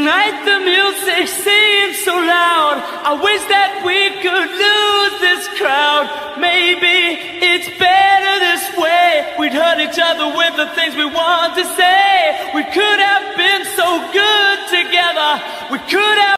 Tonight the music seems so loud. I wish that we could lose this crowd. Maybe it's better this way. We'd hurt each other with the things we want to say.